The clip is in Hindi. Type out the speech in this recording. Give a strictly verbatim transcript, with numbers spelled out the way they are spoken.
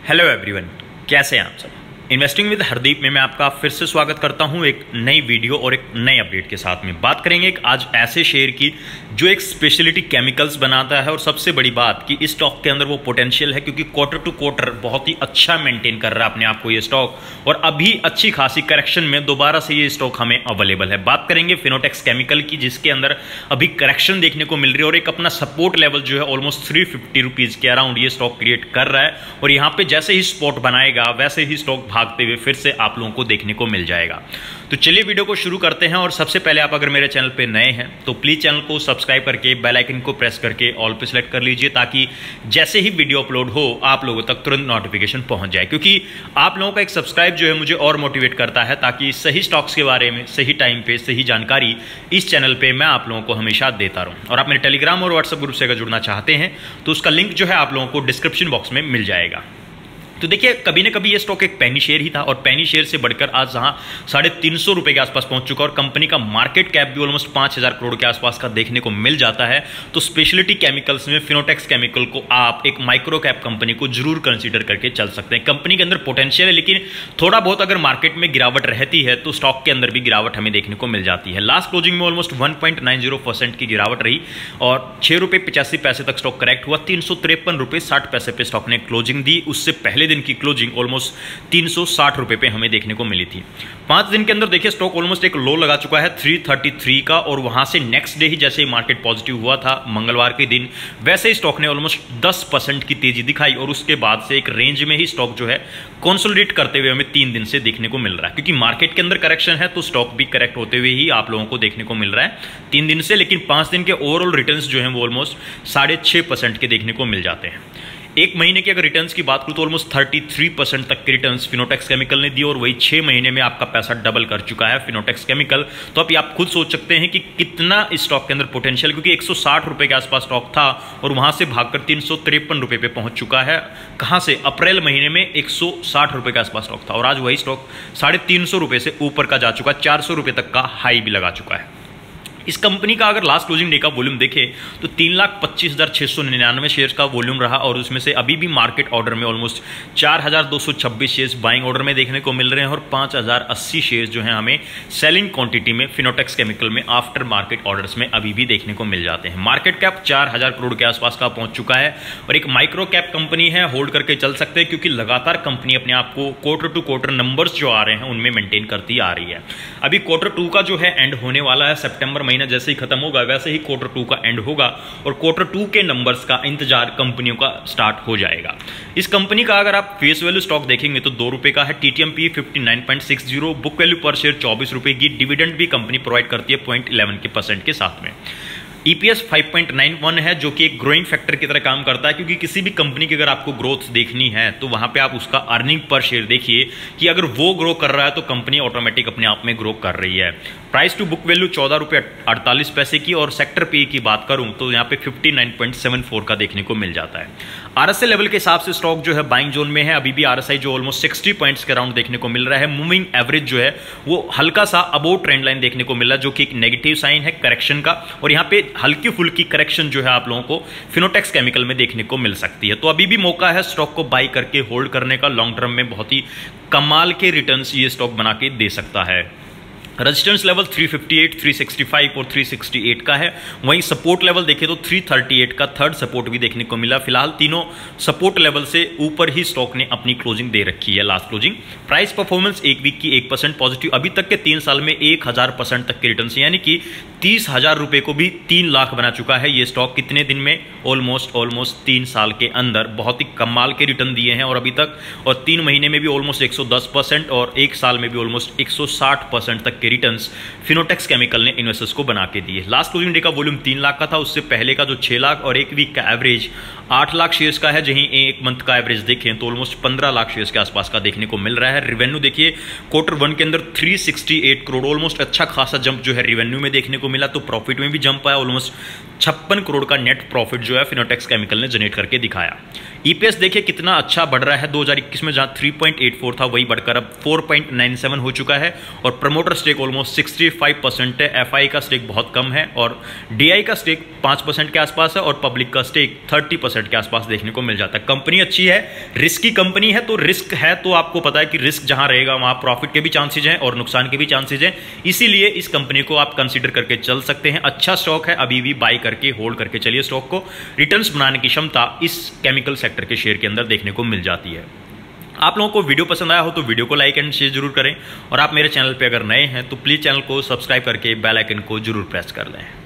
हेलो एवरीवन, कैसे हैं आप सब। इन्वेस्टिंग विद हरदीप में मैं आपका फिर से स्वागत करता हूं एक नई वीडियो और एक नए अपडेट के साथ में। बात करेंगे एक आज ऐसे शेयर की जो एक स्पेशलिटी केमिकल्स बनाता है और सबसे बड़ी बात कि इस स्टॉक के अंदर वो पोटेंशियल है क्योंकि क्वार्टर टू क्वार्टर बहुत ही अच्छा मेंटेन कर रहा है अपने आप को ये स्टॉक, और अभी अच्छी खासी करेक्शन में दोबारा से ये स्टॉक हमें अवेलेबल है। बात करेंगे फिनोटेक्स केमिकल की, जिसके अंदर अभी करेक्शन देखने को मिल रही है और एक अपना सपोर्ट लेवल जो है ऑलमोस्ट थ्री फिफ्टी रुपीज के अराउंड ये स्टॉक क्रिएट कर रहा है, और यहाँ पे जैसे ही स्पॉट बनाएगा वैसे ही स्टॉक भागते हुए फिर से आप लोगों को देखने को मिल जाएगा। तो चलिए वीडियो को शुरू करते हैं। और सबसे पहले आप अगर मेरे चैनल पे नए हैं तो प्लीज चैनल को सब्सक्राइब करके बेल आइकन को प्रेस करके ऑल पे सेलेक्ट कर लीजिए, ताकि जैसे ही वीडियो अपलोड हो आप लोगों तक तुरंत नोटिफिकेशन पहुंच जाए, क्योंकि आप लोगों का एक सब्सक्राइब जो है मुझे और मोटिवेट करता है, ताकि सही स्टॉक्स के बारे में सही टाइम पे सही जानकारी इस चैनल पे मैं आप लोगों को हमेशा देता रहूं। और आप मेरे टेलीग्राम और व्हाट्सएप ग्रुप से अगर जुड़ना चाहते हैं तो उसका लिंक जो है आप लोगों को डिस्क्रिप्शन बॉक्स में मिल जाएगा। तो देखिए, कभी ना कभी ये स्टॉक एक पेनी शेयर ही था और पेनी शेयर से बढ़कर आज जहां साढ़े तीन सौ रुपए के आसपास पहुंच चुका और कंपनी का मार्केट कैप भी ऑलमोस्ट पांच हजार करोड़ के आसपास का देखने को मिल जाता है। तो स्पेशलिटी केमिकल्स में फिनोटेक्स केमिकल को आप एक माइक्रो कैप कंपनी को जरूर कंसीडर करके चल सकते हैं। कंपनी के अंदर पोटेंशियल है, लेकिन थोड़ा बहुत अगर मार्केट में गिरावट रहती है तो स्टॉक के अंदर भी गिरावट हमें देखने को मिल जाती है। लास्ट क्लोजिंग में almost one point nine zero percent की गिरावट रही और छह रुपए पिचासी पैसे तक स्टॉक करेक्ट हुआ। तीन सौ तिरपन रुपए साठ पैसे पे स्टॉक ने क्लोजिंग दी। उससे पहले दिन की क्लोजिंग ऑलमोस्ट तीन सौ साठ रुपए पे हमें देखने को मिली थी। पांच दिन के अंदर देखिए स्टॉक ऑलमोस्ट एक लो लगा चुका है तीन सौ तैंतीस का, और वहां से नेक्स्ट डे ही जैसे ही मार्केट पॉजिटिव हुआ था मंगलवार के दिन, वैसे ही स्टॉक ने ऑलमोस्ट दस परसेंट की तेजी दिखाई और उसके बाद से एक रेंज में ही स्टॉक जो है कंसोलिडेट करते हुए हमें तीन दिन से देखने को मिल रहा है। क्योंकि मार्केट के अंदर करेक्शन है तो स्टॉक भी करेक्ट होते हुए ही आप लोगों को देखने को मिल रहा है तीन दिन से, लेकिन पांच दिन के ओवरऑल रिटर्न्स जो है वो ऑलमोस्ट साढ़े छह परसेंट के देखने को मिल जाते हैं। एक महीने की अगर रिटर्न्स की बात करूं तो ऑलमोस्ट तैंतीस परसेंट तक के रिटर्न्स फिनोटेक्स केमिकल ने दी, और वही छह महीने में आपका पैसा डबल कर चुका है फिनोटेक्स केमिकल। तो अब आप खुद सोच सकते हैं कि कितना इस स्टॉक के अंदर पोटेंशियल, क्योंकि एक सौ साठ रुपए के आसपास स्टॉक था और वहां से भागकर तीन सौ तिरपन रुपए पे पहुंच चुका है। कहां से? अप्रैल महीने में एक सौ साठ रुपए के आसपास स्टॉक था और आज वही स्टॉक साढ़े तीन सौ रुपए से ऊपर का जा चुका है, चार सौ रुपए तक का हाई भी लगा चुका है। इस कंपनी का अगर लास्ट क्लोजिंग डे का वॉल्यूम देखें तो तीन लाख पच्चीस हजार छह सौ निन्यानवे शेयर्स का वॉल्यूम रहा, और उसमें से अभी भी मार्केट ऑर्डर में ऑलमोस्ट चार हजार दो सौ छब्बीस शेयर्स बाइंग ऑर्डर में देखने को मिल रहे हैं और पांच हजार अस्सी शेयर्स जो हैं हमें सेलिंग क्वांटिटी में फिनोटेक्स केमिकल में आफ्टर मार्केट ऑर्डर्स में अभी भी देखने को मिल जाते हैं। मार्केट कैप चार हजार करोड़ के आसपास का पहुंच चुका है और एक माइक्रो कैप कंपनी है, होल्ड करके चल सकते हैं क्योंकि लगातार कंपनी अपने आप को क्वार्टर टू क्वार्टर नंबर्स जो आ रहे हैं उनमें मेंटेन करती आ रही है। अभी क्वार्टर टू का जो है एंड होने वाला है, सितंबर महीना जैसे ही खत्म वैसे ही क्वार्टर टू का एंड होगा और क्वार्टर टू के नंबर्स का इंतजार कंपनियों का स्टार्ट हो जाएगा। इस कंपनी का अगर आप फेस वैल्यू स्टॉक देखेंगे तो दो रुपए का है, TTMP fifty nine point six zero, book value पर शेयर चौबीस रुपए की, डिविडेंड भी कंपनी प्रोवाइड करती है पॉइंट इलेवन के परसेंट के साथ में। EPS five point nine one है जो कि एक ग्रोइंग फैक्टर की तरह काम करता है, क्योंकि किसी भी कंपनी की अगर आपको ग्रोथ देखनी है तो वहां पे आप उसका अर्निंग पर शेयर देखिए कि अगर वो ग्रो कर रहा है तो कंपनी ऑटोमेटिक अपने आप में ग्रो कर रही है। प्राइस टू बुक वैल्यू चौदह रुपये अड़तालीस पैसे की, और सेक्टर पे की बात करूं तो यहाँ पे fifty nine point seven four का देखने को मिल जाता है। आरएसआई लेवल के हिसाब से स्टॉक जो है बाइंग जोन में है, अभी भी आरएसआई जो ऑलमोस्ट सिक्सटी पॉइंट्स के अराउंड देखने को मिल रहा है। मूविंग एवरेज जो है वो हल्का सा अबोव ट्रेंड लाइन देखने को मिल रहा है, जो कि एक नेगेटिव साइन है करेक्शन का, और यहाँ पे हल्की फुल्की करेक्शन जो है आप लोगों को फिनोटेक्स केमिकल में देखने को मिल सकती है। तो अभी भी मौका है स्टॉक को बाई करके होल्ड करने का, लॉन्ग टर्म में बहुत ही कमाल के रिटर्न्स ये स्टॉक बना के दे सकता है। रेजिस्टेंस लेवल तीन सौ अट्ठावन, तीन सौ पैंसठ और तीन सौ अड़सठ का है। वहीं सपोर्ट लेवल देखें तो तीन सौ अड़तीस का थर्ड सपोर्ट भी देखने को मिला। फिलहाल तीनों सपोर्ट लेवल से ऊपर ही स्टॉक ने अपनी क्लोजिंग दे रखी है, लास्ट क्लोजिंग। प्राइस परफॉर्मेंस एक वीक की एक परसेंट पॉजिटिव, अभी तक के तीन साल में एक हजार परसेंट तक के रिटर्न, यानी कि तीस हजार रुपए को भी तीन लाख बना चुका है ये स्टॉक। कितने दिन में? ऑलमोस्ट ऑलमोस्ट तीन साल के अंदर बहुत ही कमाल के रिटर्न दिए हैं, और अभी तक और तीन महीने में भी ऑलमोस्ट एक सौ दस परसेंट और एक साल में भी ऑलमोस्ट एक सौ साठ परसेंट तक के रिटर्न्स फिनोटेक्स केमिकल ने इन्वेस्टर्स को बना के दिए। लास्ट क्लोजिंग डे का वॉल्यूम तीन लाख का था, उससे पहले का जो छह लाख और एक वीक का एवरेज आठ लाख शेयर्स का है। जहीं एक मंथ का एवरेज देखें तो ऑलमोस्ट पंद्रह लाख शेयर्स के आसपास का देखने को मिल रहा है। रिवेन्यू देखिए क्वार्टर वन के अंदर तीन सौ अड़सठ करोड़, ऑलमोस्ट अच्छा खासा जंप जो है रिवेन्यू में देखने को मिला। तो प्रॉफिट में भी जंप आया, ऑलमोस्ट छप्पन करोड़ का नेट प्रॉफिट जो है फिनोटेक्स केमिकल ने जनरेट करके दिखाया। ईपीएस देखिए कितना अच्छा बढ़ रहा है। दो हज़ार इक्कीस में जहां थ्री पॉइंट एट फोर था वही बढ़कर अब फोर पॉइंट नाइन सेवन हो चुका है और promoter stake almost sixty five percent है। एफआई का स्टेक बहुत कम है और डीआई का स्टेक पाँच परसेंट के आसपास है और पब्लिक का स्टेक थर्टी परसेंट के आसपास देखने को मिल जाता है। कंपनी अच्छी है, रिस्की कंपनी है, तो रिस्क है तो आपको पता है कि रिस्क जहां रहेगा वहां प्रॉफिट के भी चांसेज हैं और नुकसान के भी चांसेज हैं, इसीलिए इस कंपनी को आप कंसीडर करके चल सकते हैं। अच्छा स्टॉक है, अभी भी बाई करके होल्ड करके चलिए स्टॉक को। रिटर्न्स बनाने की क्षमता इस केमिकल सेक्टर के शेयर के अंदर देखने को मिल जाती है। आप लोगों को वीडियो पसंद आया हो तो वीडियो को लाइक एंड शेयर जरूर करें और आप मेरे चैनल पे अगर नए हैं तो प्लीज़ चैनल को सब्सक्राइब करके बेल आइकन को जरूर प्रेस कर लें।